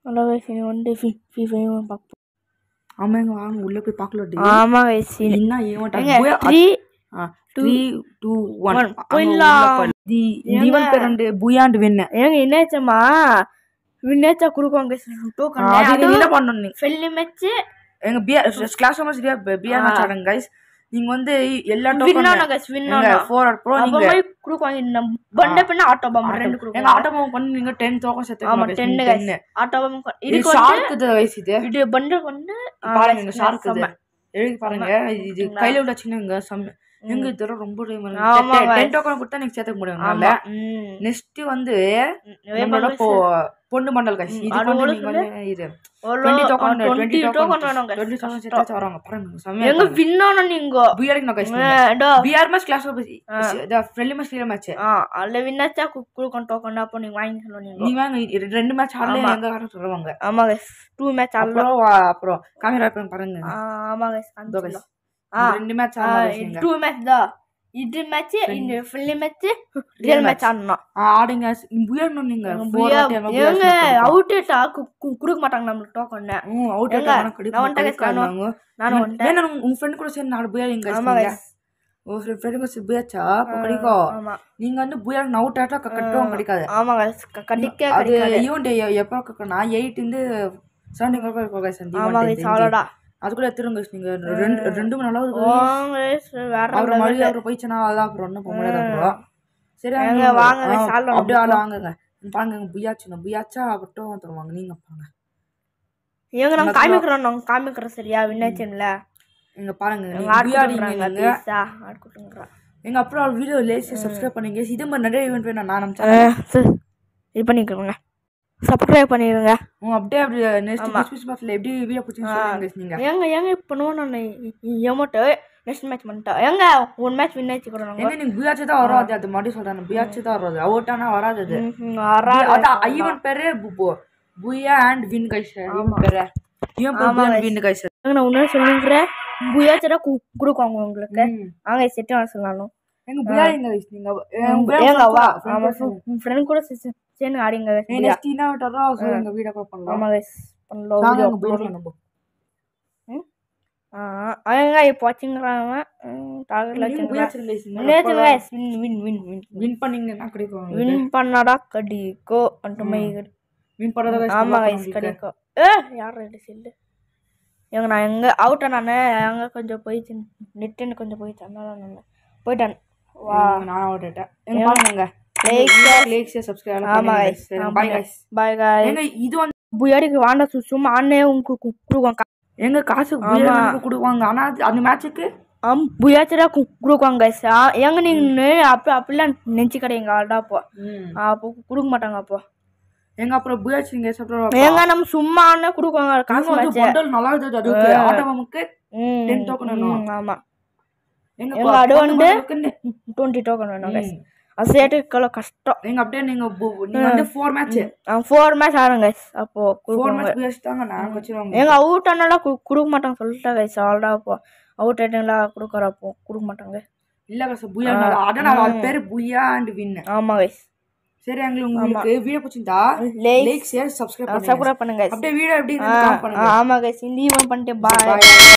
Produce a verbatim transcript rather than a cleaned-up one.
Hello guys, நீ வந்து free fire பார்ப்போம். ஆமாங்க, வாங்க உள்ள போய் பார்க்கலாம். ஆமா கைஸ், என்ன event three three two one போயிடலாம். தி ஈவென்ட் பேர் வந்து புயாண்ட் வின். ஏங்க என்னாச்சமா வின்னேச்சா குடுக்குவாங்க டோக்கன். அது என்ன பண்ணனும்? நீ ஃபெல்லி மேட்ச் எங்க BR class match BR match ஆடுங்க கைஸ். நீங்க வந்து எல்லா டோக்கன் வின் ஆனா கைஸ், வின் ஆனா ஃபோர் ப்ரோ நீங்க அப்ப குடுக்குவாங்க. நம்ம பண்ட பண்ண ஆட்டோ பாம் ரெண்டு குடுக்குவாங்க. எங்க ஆட்டோ பாம் பண்ணி நீங்க டென் டோக்கன் செட் ஆமா டென் கைஸ். ஆட்டோ பாம் இது ஷார்க் இது கைஸ். இது இது பண்ட பண்ண பாருங்க, இந்த ஷார்க் இது எழுதி பாருங்க. இது கையில உள்ள சின்னங்க சம் எங்க இதர ரொம்ப டென் டோக்கன் கொடுத்தா நீங்க சேர்த்துக்க முடியும்னால. நெக்ஸ்ட் வந்து நம்மளோட பொண்டு மண்டல் கைஸ். இது வந்து நீங்க வந்து இது டுவெண்ட்டி டோக்கன் டுவெண்ட்டி டோக்கன் வேணும் கைஸ். டுவெண்ட்டி டோக்கன் சேர்த்து வராங்க பாருங்க. சமயம் எங்க வின் ஆனா நீங்க BR no guys. BR match class the friendly match free match. ஆ அல்ல வின்னாச்சா குடுக்கன் டோக்கன் அப்ப நீங்க வாங்கி சொல்லணும். நீங்க நீங்க வாங்க ரெண்டு மேட்ச் ஆடல எங்க கார சொல்லுவாங்க. ஆமா கைஸ், டூ மேட்ச் ஆடல. அப்புறம் அப்புறம் கேமரா பண்ணி பாருங்க. ஆமா கைஸ், அந்த கைஸ் ஆ ரெண்டு மேட்ச் ஆடல. டூ மேட்ச் தான். இது மேட்ச் இந்த ஃப்ரெண்ட்லி மேட்ச் ரியல் மேட்ச் ஆடணும். ஆடுங்க புயர்னு நீங்க ஏங்க அவுட் ஏட்டா குடுக்க மாட்டாங்க நமக்கு டோக்கன். ம் அவுட் ஏட்டா நான் வந்து கைஸ் நானு நான் வந்து நான் உங்க ஃப்ரெண்ட் கூட சேர்ந்து ஆடு புயர் எங்க கைஸ். ஓ ஃப்ரெண்ட் கூட சேர்ந்து புயச்சா கிடைக்கும். ஆமா நீங்க வந்து புயர் அவுட் ஏட்டா கட்டவும் கிடைக்காது. ஆமா கைஸ், கடிக்க அது ஈவென்ட் எப்போ கக்கனா எயிட் இருந்து செவன் வரைக்கும் இருக்கும் கைஸ். ஆமா கைஸ் அவ்வளவுடா. அதுக்குள்ள எத்துறோம் கைஸ். நீங்க ரெண்டு ரெண்டு மணி நேரம் இருக்கு. வேற அவர் மறுபடியும் அவர் போயிச்சனா அதான் அப்புறம் ஒன்றும் போக முடியாது. அப்புறம் சரி வாங்க வாங்க அப்படியே ஆள் வாங்குங்க. பாருங்க புயாச்சுங்க புயாச்சா மட்டும் தருவாங்க. நீங்க பாருங்க ஏங்க நாங்க காமிக்கிறோம் நாங்க காமிக்கிறோம் சரியா வின்னாச்சுல. எங்க பாருங்க புயாடிங்க எங்க அப்புறம் வீடியோ லைக் சப்ஸ்கிரைப் பண்ணுங்க. இது மாதிரி நிறைய ஈவென்ட் வேணும் நான் நம்ம இது பண்ணிக்கிறோங்க. சப்ஸ்கிரைப் பண்ணிடுங்க. உங்க அப்படியே அப்படி நெக்ஸ்ட் புஷ் பாஸ்ல எப்படி வீடியோ புடிச்சு சொல்லுங்க நீங்க. ஏங்க ஏங்க பண்ணுவோம் நான் எமோட் நெக்ஸ்ட் மேட்ச் பண்ணிட்டா. ஏங்க ஒன் மேட்ச் வின் ஆச்சு குறோம். ஏங்க நீங்க பியாச் தான் வராது. அது மாதிரி சொல்றானே பியாச் தான் வராது. அவுட்டானா வராது. அது வராது. அத ஈவென்ட் பேரே booyah and win guys. Event பேரே ஏன் புயா அண்ட் வின் கைஸ். ஏங்க நான் உன்ன சொல்லுங்கறேன் புயாச்சடா குடுக்குவாங்க உங்களுக்கு. ஆங்க செட் ஆன சொல்லலாம். எங்க புயா எங்க கைஸ். நீங்க ஏங்க வா ஆமா உங்க ஃப்ரெண்ட் கூட சேந்து ஆடிங்க கைஸ். நெக்ஸ்ட் இனா விட்டறா சொல்லுங்க வீடியோ கால் பண்ணலாம். ஆமா கைஸ் பண்ணலாம். வீடியோ அப்லோட் நம்ம ஆ அங்க இப்போ வாட்சிங்கறாங்க டார்கெட்ல வச்சிருங்க. நேத்து guys win win win win win பண்ணீங்கன்னா கிடைக்கும். வின் பண்ணாடா கடிக்கோ அன்டமை வின் பண்ணாடா கைஸ். ஆமா கைஸ் கடிக்கோ. ஏ யார் ரெடி செல்லு. ஏங்க நான் எங்க அவுட் ஆனானே அங்க கொஞ்சம் போயிச்சு. நெட் கொஞ்சம் போயிச்சு. அதனால நான் போய்ட்டேன். வா நான் அவுட் ஆயிட்டேன். எங்க பாருங்க லைக் லைக் சப்ஸ்கிரைப் பண்ணுங்க. Bye guys bye guys. ஏங்க இது வந்து புயாடிக்கு வாண்டா சும்மா ஆனே உங்களுக்கு குடுக்குவாங்க. எங்க காசு புயாடிக்கு குடுக்குவாங்க. ஆனா அந்த மேட்ச்சுக்கு ஆம் புயாச்சடா குடுக்குவாங்க கைஸ். ஏங்க நீங்க அப்ப அப்படிலாம் நெஞ்சி கடைங்க ஆடா அப்போ அப்போ குடுக்க மாட்டாங்க. அப்போ எங்க அப்புறம் புயாச்சிங்க அப்புறம் ஏங்க நம்ம சும்மா ஆனே குடுக்குவாங்க. காசு மேட்ச் பண்டல் நல்லா இருந்தது. அதுக்கு ஆட்டோமமுக்கு டென் டோக்கன் வேணும். ஆமா எங்க அடு வந்து டுவெண்ட்டி டோக்கன் வேணும் கைஸ். அசேட்டுக்கு கஷ்டம். நீங்க அப்படியே நீங்க நீங்க வந்து four மேட்ச் four மேட்ச் ஆடுங்க கைஸ். அப்போ four மேட்ச் பேஸ்டாங்க நான் வச்சிருவாங்க. ஏங்க அவுட் ஆனால குடுக்க மாட்டாங்க சொல்லிட்டா கைஸ். ஆல்டா அப்போ அவுட் ஆயிட்டீங்களா குடுக்கறப்போ குடுக்க மாட்டாங்க. இல்ல கைஸ் புயா அதனால அது பேர் புயா அண்ட் வின். ஆமா கைஸ் சரி உங்களுக்கு வீடியோ பிடிச்சிருந்தா லைக் ஷேர் சப்ஸ்கிரைப் பண்ணுங்க. சப்ஸ்கிரைப் பண்ணுங்க கைஸ். அப்படியே வீடியோ எப்படி இருந்து கமெண்ட் பண்ணுங்க. ஆமா கைஸ் இந்த ஈவென்ட் பண்ணிட்டு பை.